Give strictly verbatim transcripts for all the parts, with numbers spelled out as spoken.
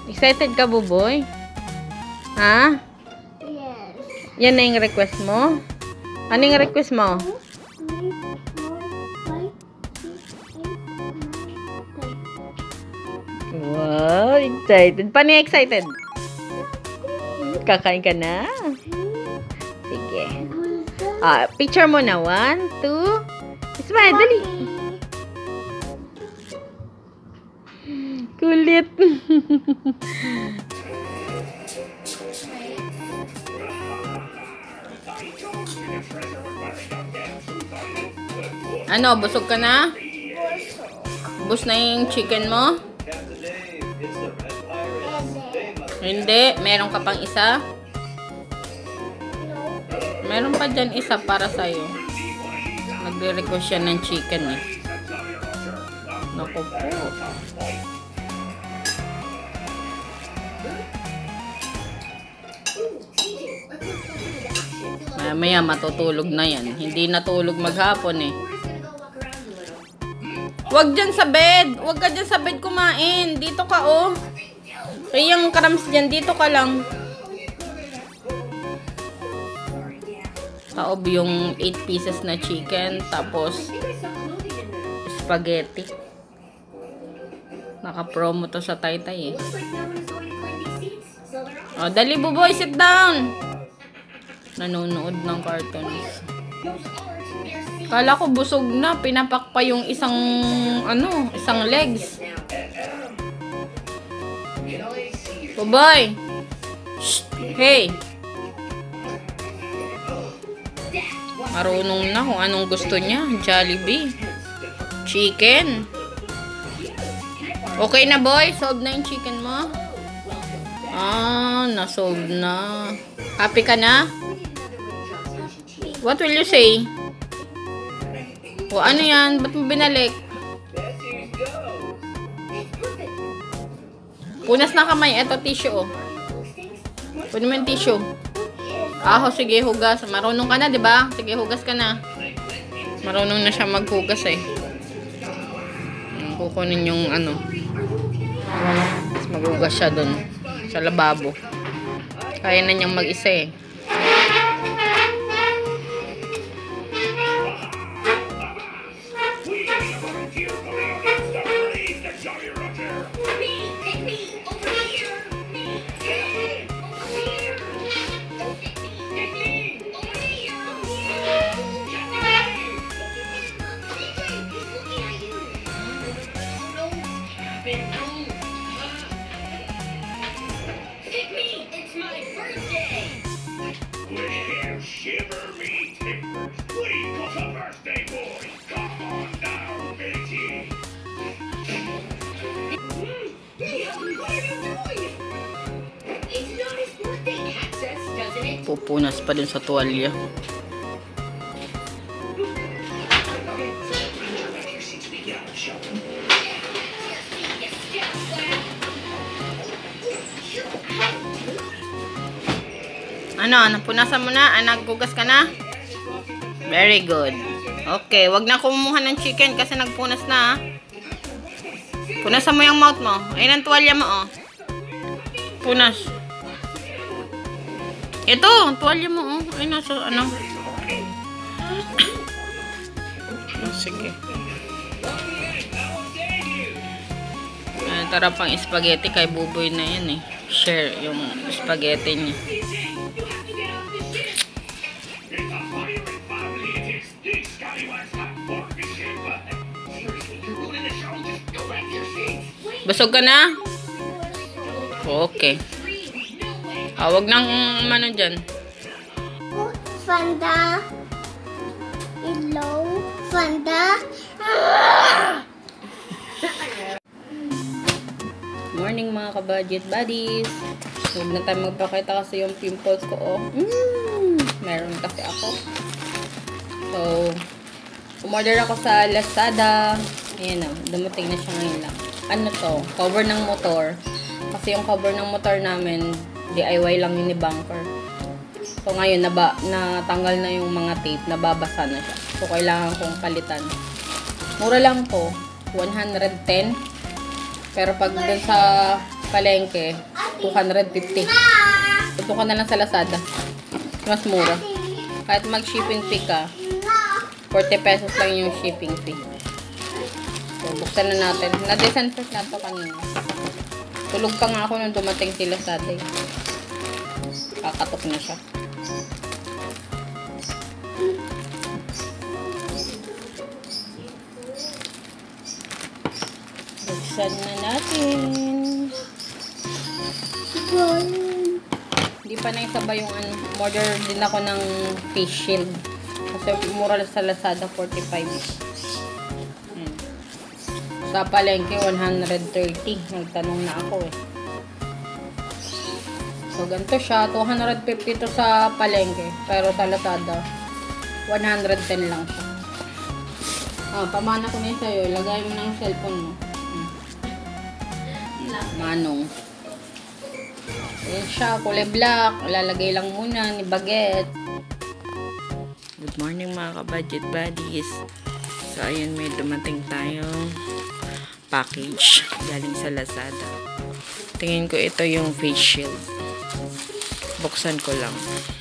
Excited ka, Buboy? Ha? Yes. Yan na yung request mo? Ano yung request mo? Wow, excited. Paano yung excited? Kakain ka na? Sige. Ah, picture mo na. One, two. Smile, dali. Kulit. Ano, busog ka na? Bus na yung chicken mo? Hindi. Meron ka pang isa? Meron pa dyan isa para sa'yo. Nagre-request siya ng chicken eh. Naku po. Maya matutulog na yan. Hindi natulog maghapon eh. Huwag dyan sa bed. Huwag ka dyan sa bed kumain. Dito ka oh. Kaya yung karams dyan, dito ka lang. Taob yung eight pieces na chicken. Tapos spaghetti. Naka-promo to sa Taytay eh. Oh, dali Buboy, sit down. Nanonood ng cartoons. Kala ko busog na, pinapak pa yung isang ano, isang legs. Buboy. Shh, hey. Marunong na kung anong gusto niya. Jollibee. Chicken. Okay na boy? Solve na yung chicken mo? Ah, na-solve na. Happy ka na? What will you say? O ano yan? Ba't mo binalik? Punas na kamay. Eto tissue oh. Punin mo yung tissue. Aho, sige, hugas. Marunong ka na, di ba? Sige, hugas ka na. Marunong na siya maghugas eh. Kukunin yung ano. Tapos maghugas siya dun. Sa lababo. Kaya na niyang mag-isa eh. Pupunas pa din sa tuwalya. Ano, napunasan mo na? Ah, naghugas ka na? Very good. Okay, wag na kumuha ng chicken kasi nagpunas na. Punasan mo yung mouth mo. Ayun ang tuwalya mo, oh. Punas. Ito, tuwalya mo, oh. Ay, nasa, ano. Sige. Ay, tara pang spaghetti kay Buboy na yan, eh. Share yung spaghetti niya. Busog ka na? Okay. Ah, wag nang ano dyan. Fanta. Hello. Fanta. Morning mga ka-budget buddies. Huwag na tayo magpakita kasi yung pimples ko. Oh. Mm, meron kasi ako. So, umorder ako sa Lazada. Ayan na. Dumating na siya ngayon lang. Ano to? Cover ng motor. Kasi yung cover ng motor namin, D I Y lang yun ni Banker. So ngayon, naba, natanggal na yung mga tape, nababasa na siya. So kailangan kong palitan. Mura lang to, one hundred ten. Pero pag dun sa palengke, two hundred fifty. Ito ka na lang sa Lazada. Mas mura. Kahit mag-shipping fee ka, forty pesos lang yung shipping fee. So, buksan na natin. Na-disinfect na ito kanina. Tulog pa nga ako nung dumating si Lazada. Kakatok na siya. Buksan na natin. Hindi pa naisabay yung ano. Order din ako ng face shield. Kasi mura sa Lazada, forty-five. Hmm. Sa palengke, one hundred thirty. Nagtanong na ako eh. So, ganito siya. two hundred fifty to sa palengke. Pero sa Lazada, one hundred ten lang siya. Ah, pamana ko na yun sa'yo. Lagay mo na yung cellphone mo. Hmm. Manong. Ayan siya. Kulay black. Lalagay lang muna ni Baguette. Good morning mga ka-budget buddies. So, ayan, may dumating tayong package galing sa Lazada. Tingin ko ito yung face shield. Buksan ko lang.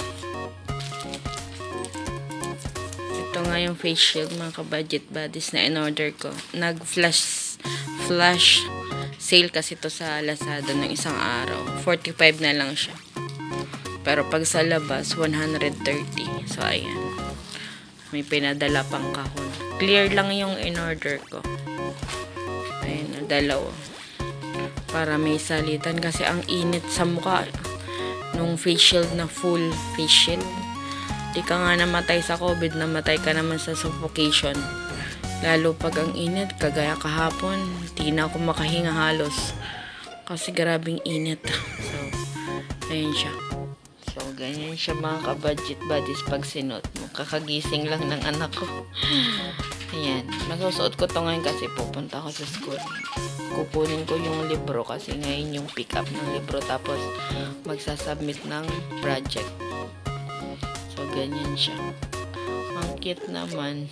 Ito nga yung face shield mga ka-budget buddies na in-order ko. Nag-flash flash sale kasi to sa Lazada ng isang araw. forty-five na lang siya. Pero pag sa labas, one hundred thirty. So, ayan. May pinadala pang kahon. Clear lang yung in-order ko. Ayan, dalawa. Para may salitan kasi ang init sa mukha nung face shield na full face shield. Di ka nga namatay sa COVID, namatay ka naman sa suffocation. Lalo pag ang init, kagaya kahapon, di na ako makahinga halos. Kasi grabing init. So, ayan siya. So, ganyan siya mga ka-budget buddies pag sinuot mo. Kakagising lang ng anak ko. Ayan. Masusuot ko to ngayon kasi pupunta ako sa school. Kukunin ko yung libro kasi ngayon yung pick up ng libro. Tapos, magsasubmit ng project. So, ganyan siya. Ang cute naman.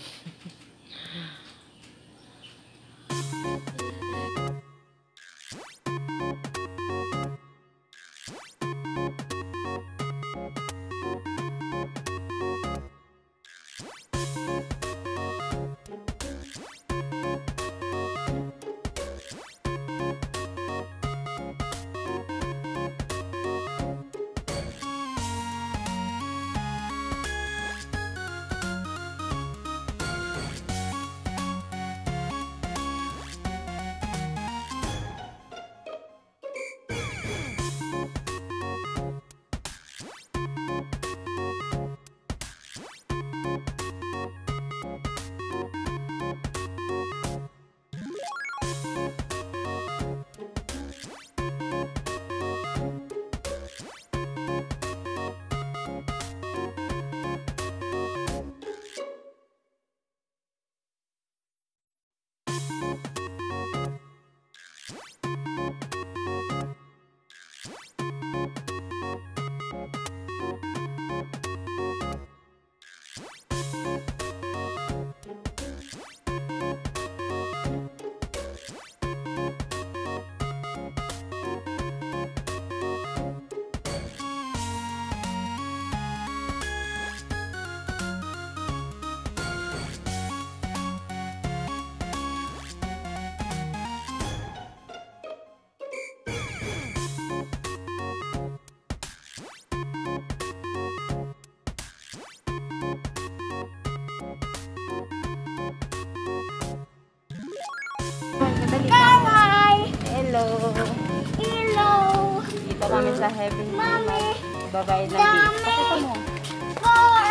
Bye! Hello. Hello! Dito kami sa Heaven. Mommy! Babayad ng Dami! bill. Pakita mo. Four!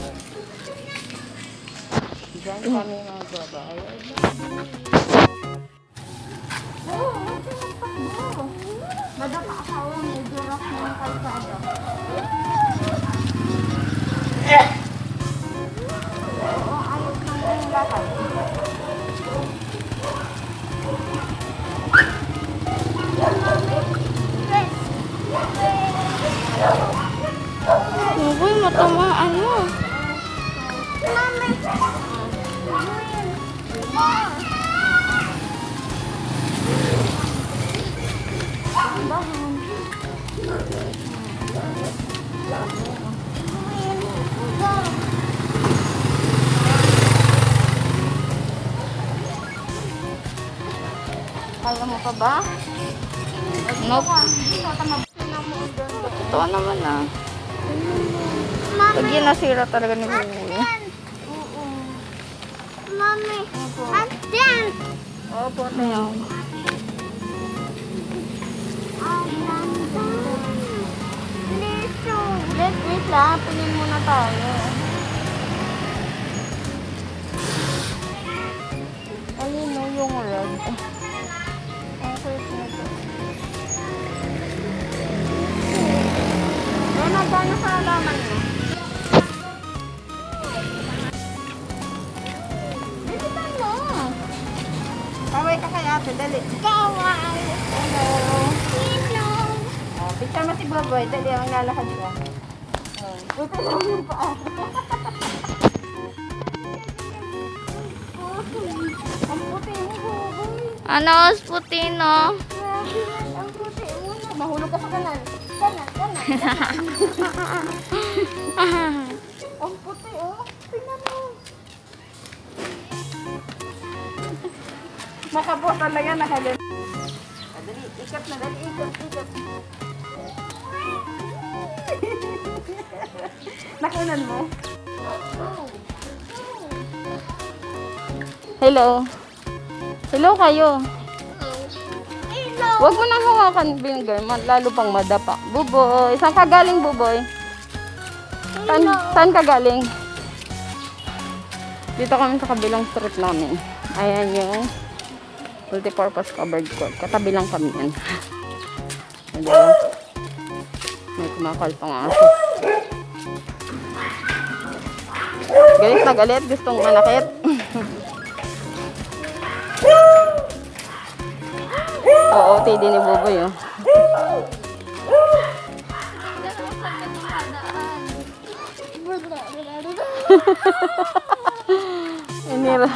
Diyan kami magbabayad. Oh, ito yung takbo. Madaka asawa may durak ng kalsada. Oo, ayos lang yung lakad. Uy, matamaan mo. Mami! Kaya mo pa ba? Nope. Hindi ka tama mo doon. Totoo naman ah. Mami. Pag yun nasira talaga ni Buboy. Oo. Mami. Andyan. Opo, tayo. Liso. Wait, wait lang. Pinin muna tayo. Ayun no, yung red. Ang kulit na to. Ano ba na sa alaman mo? Bilisan mo. Kaway ka kay ate, dali. Kaway. Hello. Hello. Oh, picture mo si Buboy, dali ang lalakad ka. Oh. Buti lang yung paa. Ang puti mo, Buboy. Ano, puti no? Grabe, ang puti mo na. Mahulog ka sa kanan. Kanan, kanan. Ang puti, oh. Tingnan mo. Makabo talaga nakalin. Dali, ikat na, dali, ikat, ikat. Nakunan mo? Hello. Hello kayo. Hello. Huwag mo nang hawakan, Binger. Lalo pang madapa. Buboy. Saan ka galing, Buboy? Saan, saan ka galing? Dito kami sa kabilang street namin. Ayan yung multi-purpose covered court. Katabi lang kami yan. Diba? May kumakalpang aso. Galit na galit. Gustong manakit. Oo, T D ni Buboy, oh. Inira.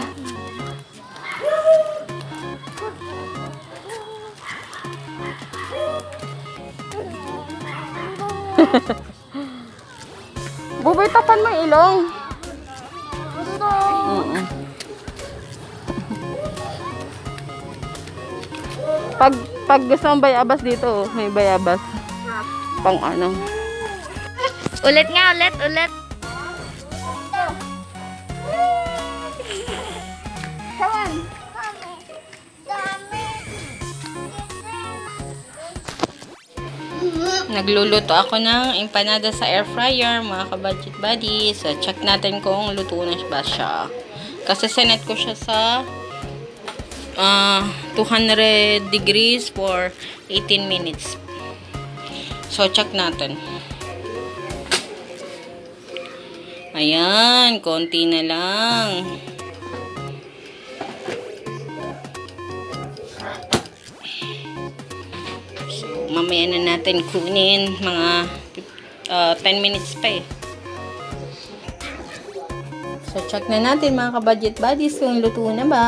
Buboy, tapan mo yung ilong. Mm-mm. Pag, pag gusto mong bayabas dito, may bayabas. Pang ano. Ulit nga, ulit, ulit. Kawan. Dami. Dami. Nagluluto ako ng empanada sa air fryer, mga ka-budget buddy. So, check natin kung luto na ba siya. Kasi sinet ko siya sa uh, two hundred degrees for eighteen minutes. So, check natin. Ayan, konti na lang. Mamaya na natin kunin, mga uh, ten minutes pa eh. So, check na natin mga ka-budget buddies kung luto na ba.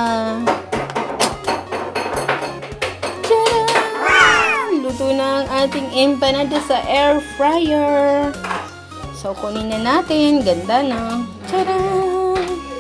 Tcharam! Luto na ang ating empanada sa air fryer. So, kunin na natin. Ganda na. Tcharam!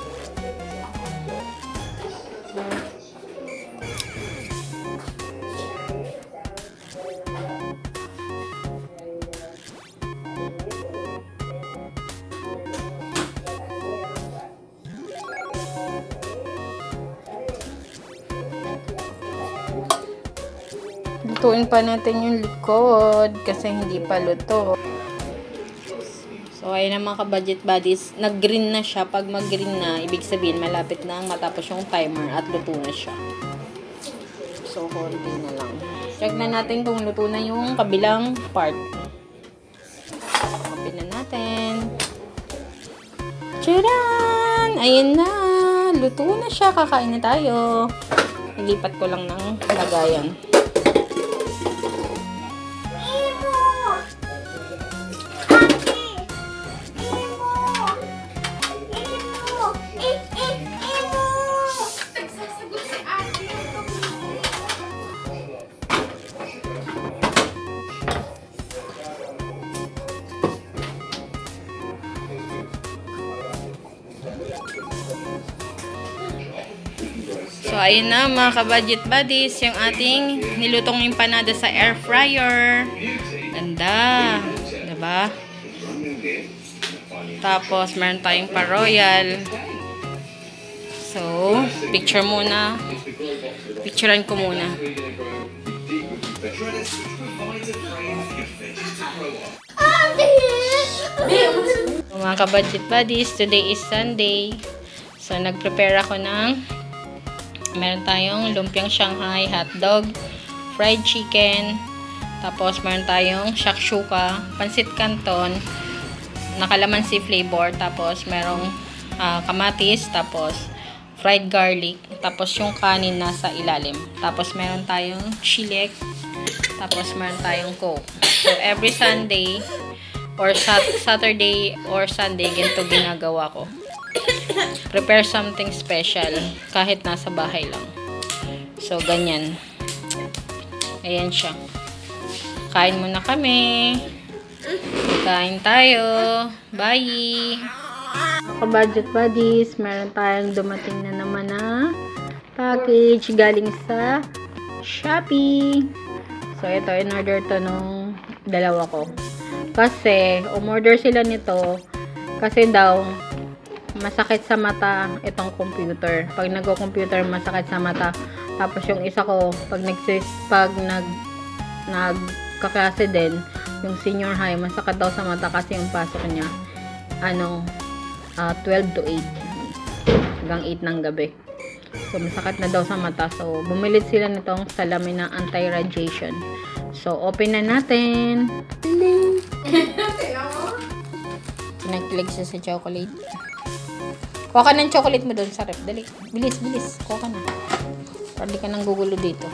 Lutuin pa natin yung likod kasi hindi pa luto. So, ayun na mga ka-budget buddies. Nag-green na siya. Pag mag-green na, ibig sabihin malapit na matapos yung timer at luto na siya. So, konti na lang. Check na natin kung luto na yung kabilang part. Kapin na natin. Tcharan! Ayun na! Luto na siya. Kakain na tayo. Nilipat ko lang ng lagayan. So, ayun na mga ka-budget buddies, yung ating nilutong empanada sa air fryer. Ganda. Diba? Tapos, meron tayong pa-royal. So, picture muna. Picturean ko muna. So, mga ka-budget buddies, today is Sunday. So, nag-prepare ako ng meron tayong lumpiang Shanghai, hotdog, fried chicken, tapos meron tayong shakshuka, pansit canton, nakalamansi flavor, tapos merong uh, kamatis, tapos fried garlic, tapos yung kanin nasa ilalim. Tapos meron tayong chilek, tapos meron tayong coke. So, every Sunday, or sat Saturday or Sunday, ganito ginagawa ko. Prepare something special, kahit nasa bahay lang. So, ganyan. Ayan siya. Kain muna kami. Kain tayo. Bye! Ka-budget buddies, meron tayong dumating na naman na package galing sa Shopee. So, ito, in-order to nung dalawa ko. Kasi, umorder sila nito kasi daw, masakit sa mata itong computer. Pag nagko-computer, masakit sa mata. Tapos, yung isa ko, pag nagsis, pag nag, nagkaklase din, yung senior high, masakit daw sa mata kasi yung pasok niya, ano, uh, twelve to eight. Hanggang eight ng gabi. So, masakit na daw sa mata. So, bumili sila nitong salamin na anti-radiation. So, open na natin. Pinagkilig siya sa chocolate. Kuha ka ng chocolate mo doon sa rep. Dali. Bilis, bilis. Kuha ka na. Para di ka nang gugulo dito.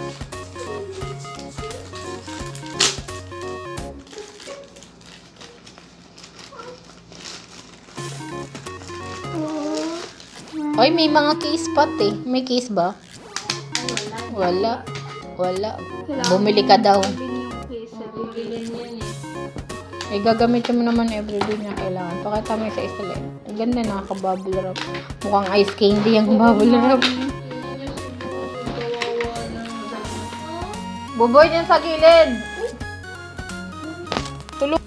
Oy, may mga case pot eh. May case ba? Wala. Wala. Bumili ka daw. Eh, gagamitin mo naman everyday na kailangan. Pakita mo sa isa lang. Ang ganda, nakaka-bubble wrap. Mukhang ice candy yung bubble wrap. Buboy dyan sa gilid. Tulog.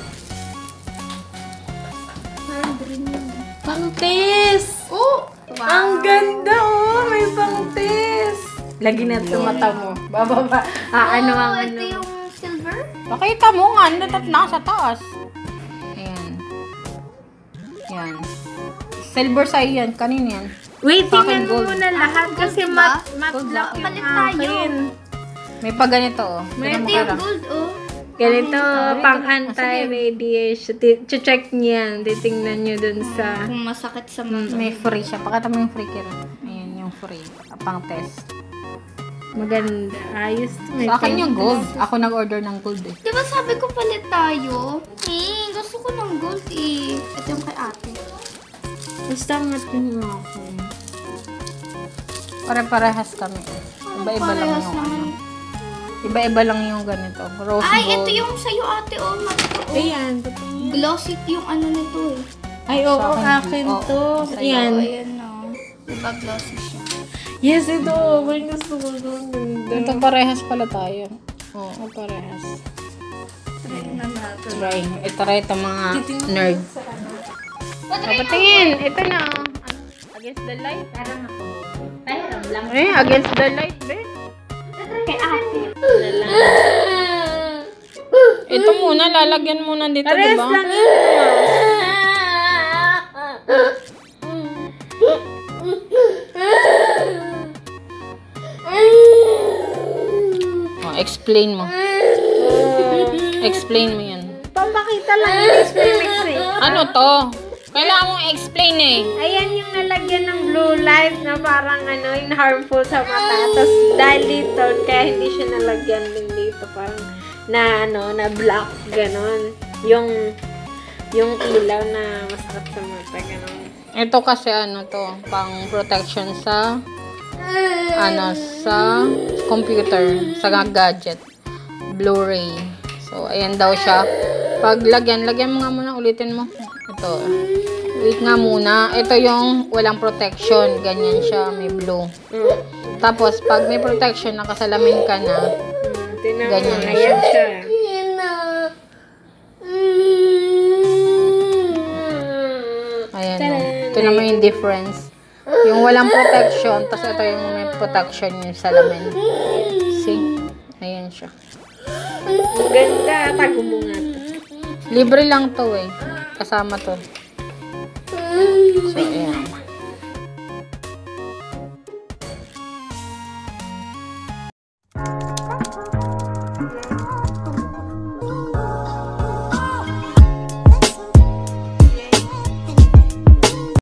Pangtis! Oh! Wow. Ang ganda oh! May pangtis! Lagi na ito mata mo. Bababa. Ah, ano ang ano? Ito yung silver? Pakita mo nga, natat nasa taas. Ayan. Ayan. Silver sa'yo yan. Kanina yan. Wait, Sa akin, tingnan mo gold. muna lahat kasi Gold mat, ba? mat Gold lock ba? yung Palit tayo. akin. May pa ganito oh. Tignan mo Ito yung kara. gold, oh. Ganito, Ah, pang sige. anti-radiation. Ti- Check niyan. Titingnan nyo dun sa... Kung masakit sa mata. May free siya. Pakita mo yung free kira. Ayan yung free. Pang test. Maganda. Ayos. May Sa akin yung pang- gold. Ako nag-order ng gold eh. Di ba sabi ko palit tayo? Eh, gusto ko ng gold eh. Ito yung kay ate. Basta matin mo ako. Pare-parehas kami. Iba-iba lang Parehas yung naman. ano. Iba-iba lang yung ganito. Rose Ay, gold. ito yung sa'yo ate, oh. Ate, oh. Ayan. Titingnan. Glossy yung ano nito eh. Ay, oo, Sa akin, akin oo, to. sa'yo. Ayan. Oh, ayan oh. Diba glossy siya? Yes, ito. May gusto ko doon. Ito parehas pala tayo. Oo, parehas. Try na natin. Try. Ito try ito mga nerd. Patry na. Patingin. Ito na. oh. Against the light. Parang ako. Parang lang. Eh, against the light, be. Kay ate. Ito muna, lalagyan muna dito, di Parehas ba? lang ito. Oh, explain mo. Explain mo yan. Papakita lang yung experiment eh. Ano to? Kailangan mong explain eh. Ayan yung nalagyan ng blue light na parang ano, yung harmful sa mata. Tapos dahil dito, kaya hindi siya nalagyan din dito. Parang na ano, na black, ganon. Yung, yung ilaw na masakit sa mata, ganon. Ito kasi ano to, pang protection sa ano, sa computer, sa gadget. Blu-ray. So, ayan daw siya. Pag lagyan, lagyan mo nga muna, ulitin mo. Ito. Wait nga muna. Ito yung walang protection. Ganyan siya, may blue. Tapos, pag may protection, nakasalamin ka na, Hmm, tinan mo, Ganyan na ayan siya. ayan. Taran! oh. Ito naman yung difference. Yung walang protection, tapos ito yung may protection yung salamin. See? Ayan siya. Ang ganda. Tago mo nga to. Libre lang to eh. Kasama to. So, ayan.